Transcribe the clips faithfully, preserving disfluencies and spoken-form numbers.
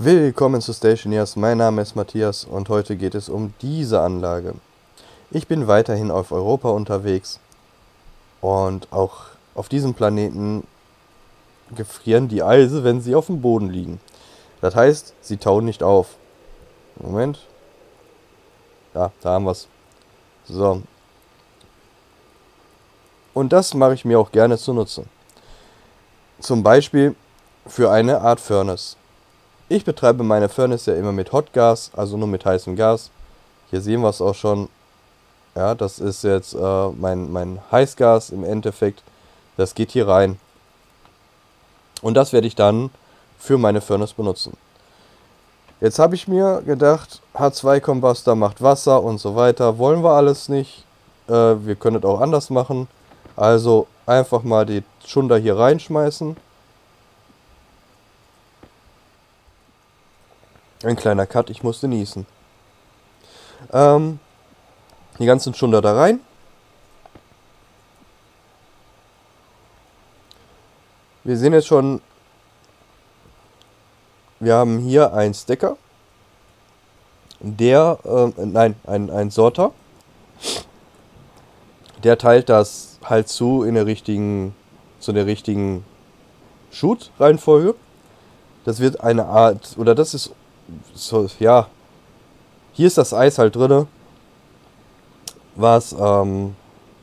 Willkommen zu Stationeers, mein Name ist Matthias und heute geht es um diese Anlage. Ich bin weiterhin auf Europa unterwegs und auch auf diesem Planeten gefrieren die Eise, wenn sie auf dem Boden liegen. Das heißt, sie tauen nicht auf. Moment. Ja, da haben wir es. So. Und das mache ich mir auch gerne zunutze. Zum Beispiel für eine Art Furnace. Ich betreibe meine Furnace ja immer mit Hotgas, also nur mit heißem Gas. Hier sehen wir es auch schon. Ja, das ist jetzt äh, mein, mein Heißgas im Endeffekt. Das geht hier rein. Und das werde ich dann für meine Furnace benutzen. Jetzt habe ich mir gedacht, H zwei Kombustor macht Wasser und so weiter. Wollen wir alles nicht. Äh, wir können es auch anders machen. Also einfach mal die Chunder hier reinschmeißen. Ein kleiner Cut, ich musste niesen. Ähm, die ganzen Chunder da rein. Wir sehen jetzt schon, wir haben hier einen Stacker. Der, äh, nein, ein, ein Sorter. Der teilt das halt zu in der richtigen, zu der richtigen Shoot-Reihenfolge. Das wird eine Art, oder das ist so, ja, hier ist das Eis halt drin, was, ähm,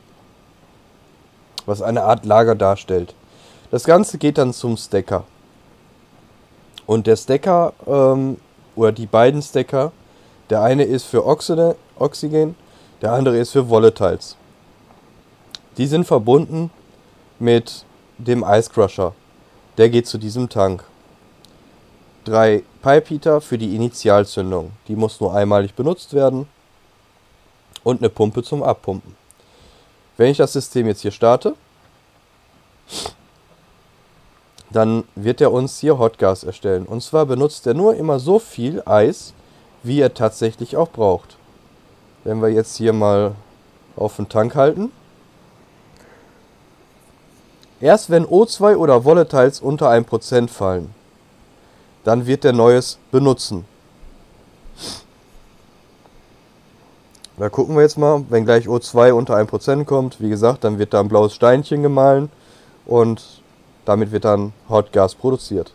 was eine Art Lager darstellt. Das Ganze geht dann zum Stacker. Und der Stacker, ähm, oder die beiden Stacker, der eine ist für Oxide, Oxygen, der andere ist für Volatiles. Die sind verbunden mit dem Ice Crusher. Der geht zu diesem Tank. Drei Pipe Heater für die Initialzündung. Die muss nur einmalig benutzt werden. Und eine Pumpe zum Abpumpen. Wenn ich das System jetzt hier starte, dann wird er uns hier Hotgas erstellen. Und zwar benutzt er nur immer so viel Eis, wie er tatsächlich auch braucht. Wenn wir jetzt hier mal auf den Tank halten. Erst wenn O zwei oder Volatiles unter ein Prozent fallen, dann wird er Neues benutzen. Da gucken wir jetzt mal, wenn gleich O zwei unter ein Prozent kommt, wie gesagt, dann wird da ein blaues Steinchen gemahlen und damit wird dann Hotgas produziert.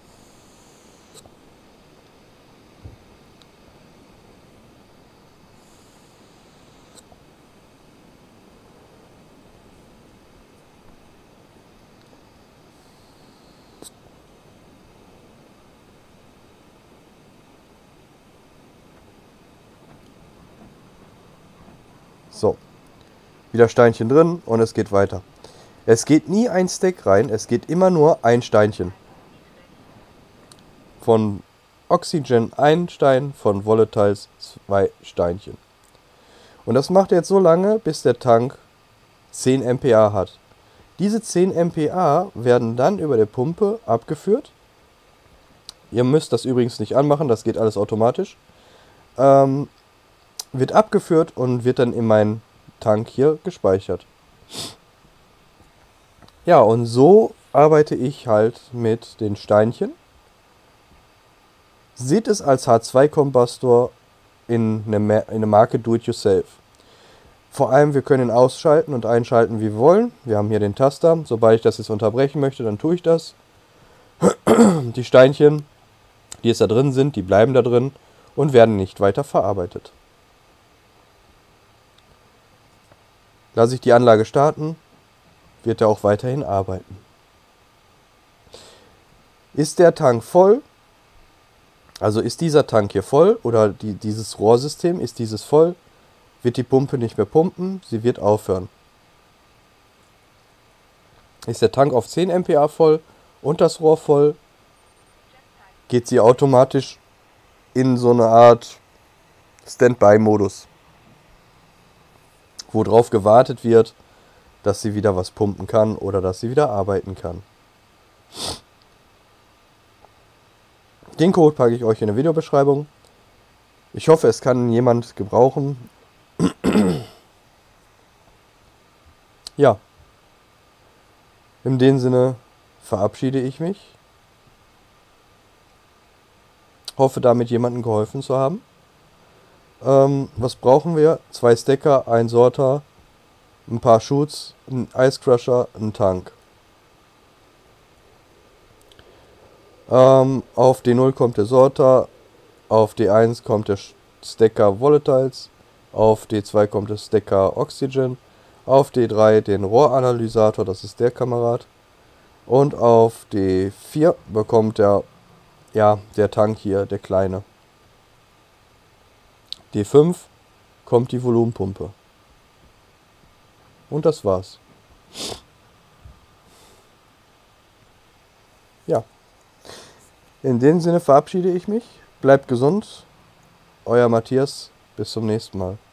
So, wieder Steinchen drin und es geht weiter. Es geht nie ein Stack rein, es geht immer nur ein Steinchen. Von Oxygen ein Stein, von Volatiles zwei Steinchen. Und das macht er jetzt so lange, bis der Tank zehn M P A hat. Diese zehn M P A werden dann über der Pumpe abgeführt. Ihr müsst das übrigens nicht anmachen, das geht alles automatisch. Ähm, wird abgeführt und wird dann in meinen Tank hier gespeichert. Ja, und so arbeite ich halt mit den Steinchen. Seht es als H zwei Kombustor in eine, in eine Marke Do-It-Yourself. Vor allem, wir können ihn ausschalten und einschalten, wie wir wollen. Wir haben hier den Taster. Sobald ich das jetzt unterbrechen möchte, dann tue ich das. Die Steinchen, die jetzt da drin sind, die bleiben da drin und werden nicht weiter verarbeitet. Lasse ich die Anlage starten, wird er auch weiterhin arbeiten. Ist der Tank voll, also ist dieser Tank hier voll oder die, dieses Rohrsystem, ist dieses voll, wird die Pumpe nicht mehr pumpen, sie wird aufhören. Ist der Tank auf zehn M P A voll und das Rohr voll, geht sie automatisch in so eine Art Standby-Modus, wo drauf gewartet wird, dass sie wieder was pumpen kann oder dass sie wieder arbeiten kann. Den Code packe ich euch in der Videobeschreibung. Ich hoffe, es kann jemand gebrauchen. Ja, in dem Sinne verabschiede ich mich. Hoffe damit jemandem geholfen zu haben. Ähm, was brauchen wir? Zwei Stacker, ein Sorter, ein paar Shoots, ein Ice Crusher, ein Tank. Ähm, auf D null kommt der Sorter, auf D eins kommt der Stacker Volatiles, auf D zwei kommt der Stacker Oxygen, auf D drei den Rohranalysator, das ist der Kamerad, und auf D vier bekommt der, ja, der Tank hier, der kleine. D fünf kommt die Volumenpumpe. Und das war's. Ja. In dem Sinne verabschiede ich mich. Bleibt gesund. Euer Matthias. Bis zum nächsten Mal.